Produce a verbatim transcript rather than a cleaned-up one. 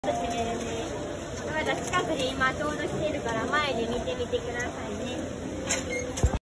まだ近くで今ちょうど来てるから前で見てみてくださいね。